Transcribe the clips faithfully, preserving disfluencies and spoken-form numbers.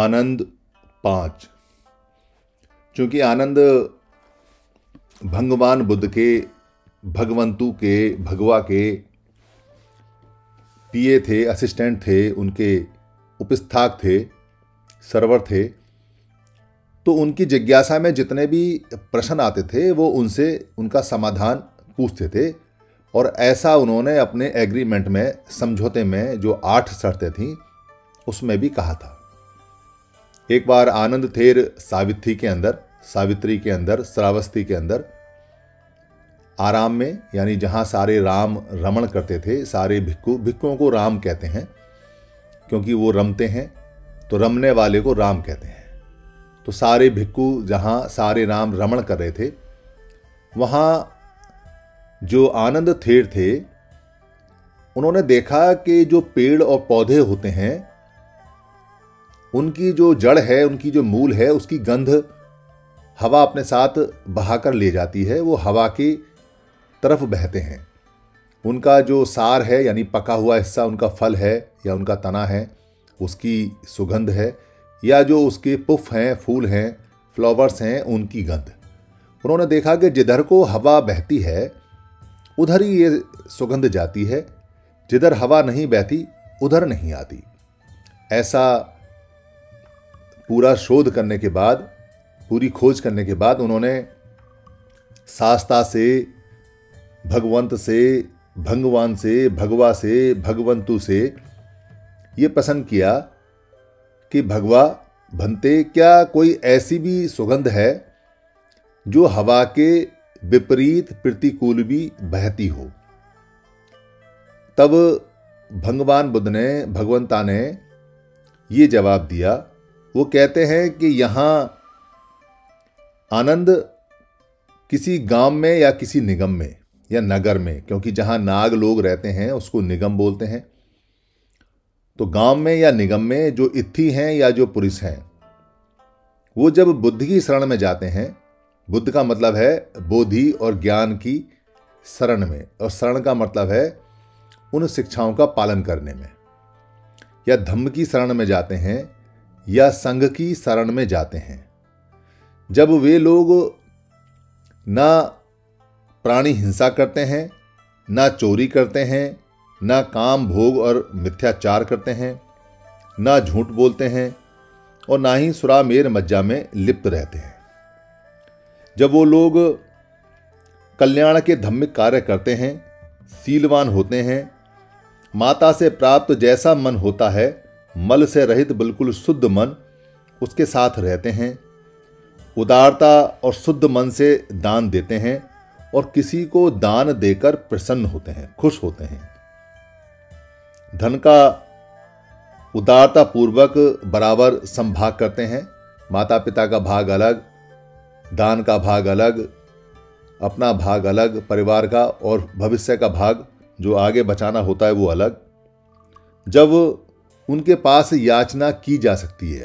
आनंद पांच। चूंकि आनंद भगवान बुद्ध के, भगवंतु के, भगवा के पीए थे, असिस्टेंट थे, उनके उपस्थाक थे, सर्वर थे, तो उनकी जिज्ञासा में जितने भी प्रश्न आते थे वो उनसे उनका समाधान पूछते थे। और ऐसा उन्होंने अपने एग्रीमेंट में, समझौते में जो आठ शर्तें थीं उसमें भी कहा था। एक बार आनंद थेर सावित्री के अंदर सावित्री के अंदर श्रावस्ती के अंदर आराम में, यानी जहाँ सारे राम रमण करते थे, सारे भिक्खु, भिक्खुओं को राम कहते हैं क्योंकि वो रमते हैं, तो रमने वाले को राम कहते हैं। तो सारे भिक्खु जहाँ सारे राम रमण कर रहे थे, वहाँ जो आनंद थेर थे उन्होंने देखा कि जो पेड़ और पौधे होते हैं उनकी जो जड़ है, उनकी जो मूल है, उसकी गंध हवा अपने साथ बहाकर ले जाती है, वो हवा की तरफ बहते हैं। उनका जो सार है, यानी पका हुआ हिस्सा, उनका फल है या उनका तना है, उसकी सुगंध है, या जो उसके पुफ हैं, फूल हैं, फ्लावर्स हैं, उनकी गंध। उन्होंने देखा कि जिधर को हवा बहती है उधर ही ये सुगंध जाती है, जिधर हवा नहीं बहती उधर नहीं आती। ऐसा पूरा शोध करने के बाद, पूरी खोज करने के बाद उन्होंने शास्ता से, भगवंत से, भगवान से, भगवा से, भगवंतु से ये प्रश्न किया कि भगवा भंते, क्या कोई ऐसी भी सुगंध है जो हवा के विपरीत प्रतिकूल भी बहती हो? तब भगवान बुद्ध ने, भगवंता ने ये जवाब दिया। वो कहते हैं कि यहाँ आनंद किसी गांव में या किसी निगम में या नगर में, क्योंकि जहाँ नाग लोग रहते हैं उसको निगम बोलते हैं, तो गांव में या निगम में जो इत्थि हैं या जो पुरुष हैं, वो जब बुद्ध की शरण में जाते हैं, बुद्ध का मतलब है बोधि और ज्ञान की शरण में, और शरण का मतलब है उन शिक्षाओं का पालन करने में, या धम्म की शरण में जाते हैं या संघ की शरण में जाते हैं। जब वे लोग ना प्राणी हिंसा करते हैं, ना चोरी करते हैं, ना काम भोग और मिथ्याचार करते हैं, ना झूठ बोलते हैं, और ना ही सुरामेर मज्जा में लिप्त रहते हैं। जब वो लोग कल्याण के धम्मिक कार्य करते हैं, शीलवान होते हैं, माता से प्राप्त जैसा मन होता है, मल से रहित बिल्कुल शुद्ध मन, उसके साथ रहते हैं, उदारता और शुद्ध मन से दान देते हैं, और किसी को दान देकर प्रसन्न होते हैं, खुश होते हैं। धन का उदारता पूर्वक बराबर संभाग करते हैं, माता पिता का भाग अलग, दान का भाग अलग, अपना भाग अलग, परिवार का और भविष्य का भाग जो आगे बचाना होता है वो अलग। जब उनके पास याचना की जा सकती है,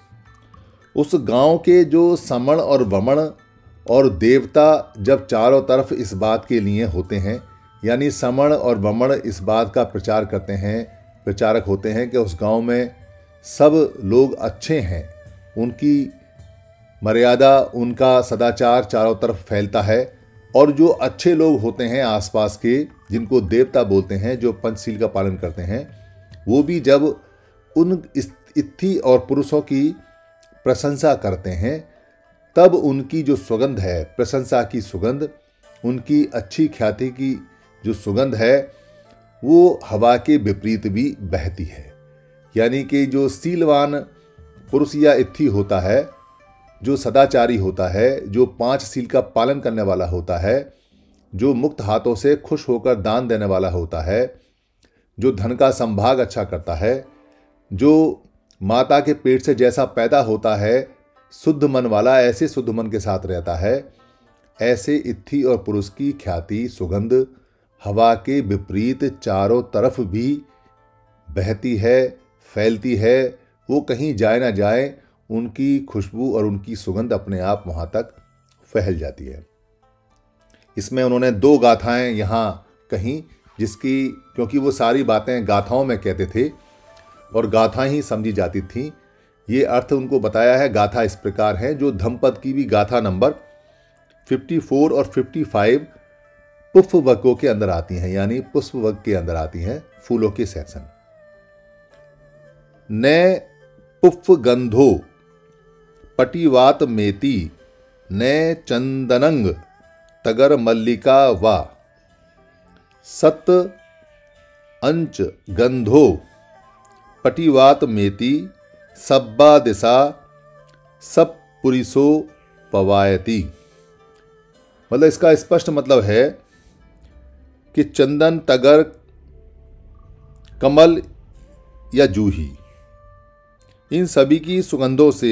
उस गांव के जो समण और वमण और देवता जब चारों तरफ इस बात के लिए होते हैं, यानी समण और वमण इस बात का प्रचार करते हैं, प्रचारक होते हैं कि उस गांव में सब लोग अच्छे हैं, उनकी मर्यादा, उनका सदाचार चारों तरफ फैलता है, और जो अच्छे लोग होते हैं आसपास के, जिनको देवता बोलते हैं, जो पंचशील का पालन करते हैं, वो भी जब उन इत्थि और पुरुषों की प्रशंसा करते हैं, तब उनकी जो सुगंध है, प्रशंसा की सुगंध, उनकी अच्छी ख्याति की जो सुगंध है, वो हवा के विपरीत भी बहती है। यानी कि जो शीलवान पुरुष या इत्थि होता है, जो सदाचारी होता है, जो पांच सील का पालन करने वाला होता है, जो मुक्त हाथों से खुश होकर दान देने वाला होता है, जो धन का संभाग अच्छा करता है, जो माता के पेट से जैसा पैदा होता है, शुद्ध मन वाला, ऐसे शुद्ध मन के साथ रहता है, ऐसे इत्थि और पुरुष की ख्याति, सुगंध हवा के विपरीत चारों तरफ भी बहती है, फैलती है। वो कहीं जाए ना जाए, उनकी खुशबू और उनकी सुगंध अपने आप वहाँ तक फैल जाती है। इसमें उन्होंने दो गाथाएं यहाँ कहीं, जिसकी, क्योंकि वो सारी बातें गाथाओं में कहते थे और गाथा ही समझी जाती थी, ये अर्थ उनको बताया है। गाथा इस प्रकार है, जो धम्मपद की भी गाथा नंबर चौवन और पचपन पुष्प वर्गों के अंदर आती हैं, यानी पुष्प वर्ग के अंदर आती हैं, फूलों के सेक्शन। न पुष्प गंधो पटिवात मेति न चंदनंग तगर मल्लिका वा सत अंच गंधो पटिवात मेति सब्बा दिशा सब पुरिसो पवायती। मतलब इसका स्पष्ट मतलब है कि चंदन, तगर, कमल या जूही, इन सभी की सुगंधों से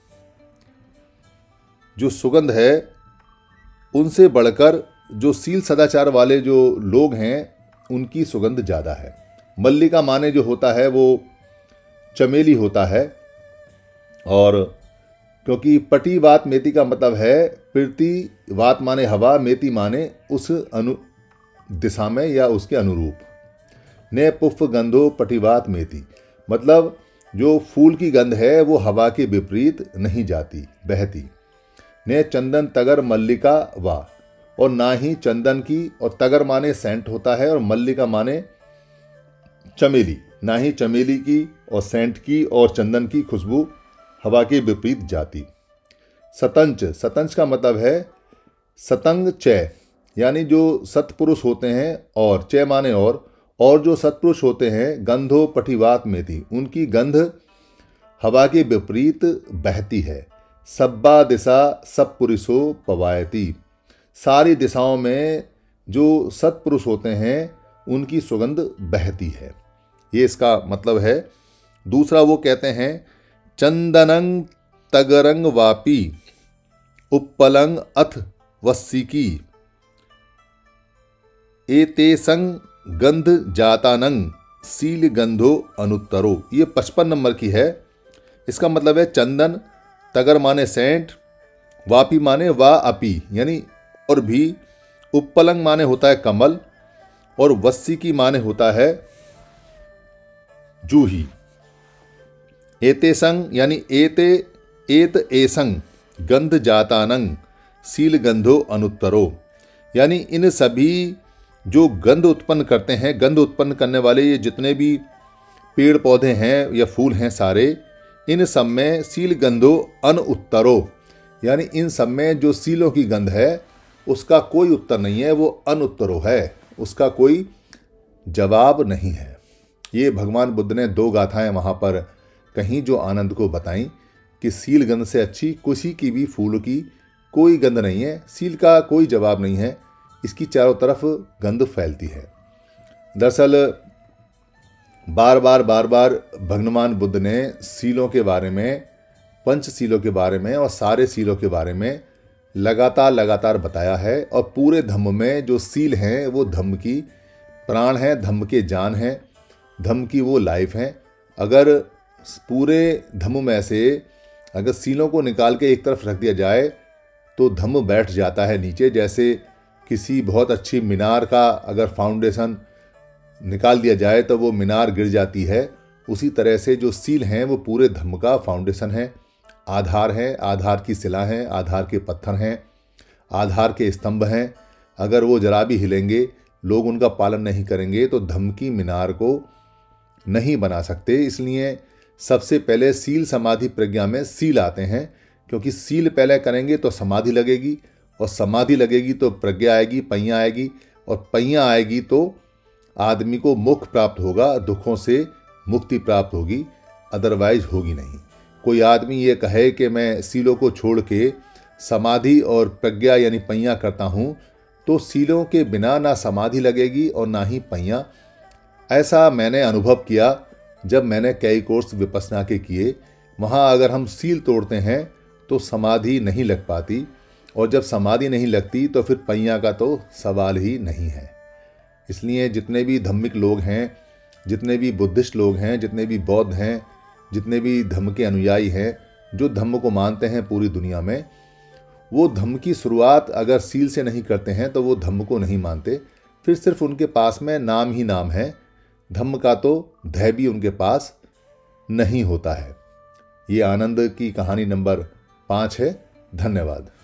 जो सुगंध है उनसे बढ़कर जो सील सदाचार वाले जो लोग हैं उनकी सुगंध ज़्यादा है। मल्लिका माने जो होता है वो चमेली होता है, और क्योंकि पटी वात मेति का मतलब है पृथ्वी, वात माने हवा, मेति माने उस अनु दिशा में या उसके अनुरूप। ने पुष्प गंधो पटिवात मेति मतलब जो फूल की गंध है वो हवा के विपरीत नहीं जाती, बहती। ने चंदन तगर मल्लिका वा, और ना ही चंदन की, और तगर माने सेंट होता है और मल्लिका माने चमेली, ना ही चमेली की और सेंट की और चंदन की खुशबू हवा के विपरीत जाती। सतंच, सतंच का मतलब है सतंग चय, यानी जो सत्पुरुष होते हैं, और चय माने और और जो सत्पुरुष होते हैं गंधो पटिवात में थी, उनकी गंध हवा के विपरीत बहती है। सब्बा दिशा सब पुरुषो पवायती, सारी दिशाओं में जो सत्पुरुष होते हैं उनकी सुगंध बहती है। ये इसका मतलब है। दूसरा वो कहते हैं चंदनंग तगरंग वापी उपपलंग अथ वस्सिकी एतेसंग गंध जातानंग सील गंधो अनुत्तरो। ये पचपन नंबर की है। इसका मतलब है चंदन, तगर माने सेंट, वापी माने वा अपी यानी और भी, उपपलंग माने होता है कमल, और वस्सिकी माने होता है जूही। एतेसंग यानी एते एत एसंग गंध जातानंग सील गंधो अनुत्तरो, यानी इन सभी जो गंध उत्पन्न करते हैं, गंध उत्पन्न करने वाले ये जितने भी पेड़ पौधे हैं या फूल हैं सारे, इन सब में सील गंधो अनुत्तरो, यानी इन सब में जो सीलों की गंध है उसका कोई उत्तर नहीं है, वो अनुत्तरो है, उसका कोई जवाब नहीं है। ये भगवान बुद्ध ने दो गाथाएं वहाँ पर कहीं जो आनंद को बताई कि सील गंध से अच्छी किसी की भी फूल की कोई गंध नहीं है, सील का कोई जवाब नहीं है, इसकी चारों तरफ गंध फैलती है। दरअसल बार बार बार बार भगवान बुद्ध ने सीलों के बारे में, पंच सीलों के बारे में और सारे सीलों के बारे में लगातार लगातार बताया है। और पूरे धम्म में जो सील हैं वो धम्म की प्राण हैं, धम्म के जान हैं, धम्म की वो लाइफ हैं। अगर पूरे धम्म में से अगर सीलों को निकाल के एक तरफ रख दिया जाए तो धम्म बैठ जाता है नीचे। जैसे किसी बहुत अच्छी मीनार का अगर फाउंडेशन निकाल दिया जाए तो वो मीनार गिर जाती है, उसी तरह से जो सील हैं वो पूरे धम्म का फाउंडेशन है, आधार है, आधार की शिला हैं, आधार के पत्थर हैं, आधार के स्तंभ हैं। अगर वो जरा भी हिलेंगे, लोग उनका पालन नहीं करेंगे तो धम्म की मीनार को नहीं बना सकते। इसलिए सबसे पहले सील समाधि प्रज्ञा में सील आते हैं, क्योंकि सील पहले करेंगे तो समाधि लगेगी, और समाधि लगेगी तो प्रज्ञा आएगी, पैया आएगी, और पैया आएगी तो आदमी को मोक्ष प्राप्त होगा, दुखों से मुक्ति प्राप्त होगी, अदरवाइज होगी नहीं। कोई आदमी ये कहे कि मैं सीलों को छोड़ के समाधि और प्रज्ञा यानी पैया करता हूँ, तो सीलों के बिना ना समाधि लगेगी और ना ही पैया। ऐसा मैंने अनुभव किया जब मैंने कई कोर्स विपස්සना के किए। वहाँ अगर हम सील तोड़ते हैं तो समाधि नहीं लग पाती, और जब समाधि नहीं लगती तो फिर पैया का तो सवाल ही नहीं है। इसलिए जितने भी धार्मिक लोग हैं, जितने भी बुद्धिस्ट लोग हैं, जितने भी बौद्ध हैं, जितने भी धम्म के अनुयायी हैं, जो धम्म को मानते हैं पूरी दुनिया में, वो धम्म की शुरुआत अगर सील से नहीं करते हैं तो वो धम्म को नहीं मानते। फिर सिर्फ उनके पास में नाम ही नाम है, धम्म का तो धै भी उनके पास नहीं होता है। ये आनंद की कहानी नंबर पाँच है। धन्यवाद।